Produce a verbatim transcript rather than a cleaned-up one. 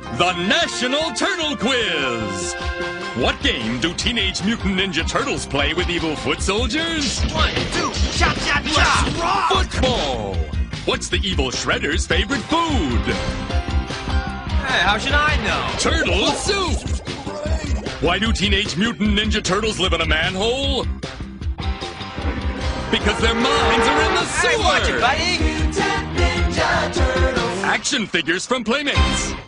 The National Turtle Quiz! What game do Teenage Mutant Ninja Turtles play with evil foot soldiers? One, two, chop, chop, chop! Rock! Football! What's the evil Shredder's favorite food? Hey, how should I know? Turtle soup! Why do Teenage Mutant Ninja Turtles live in a manhole? Because their minds are in the sewer! Hey, watch it, buddy! Action figures from Playmates.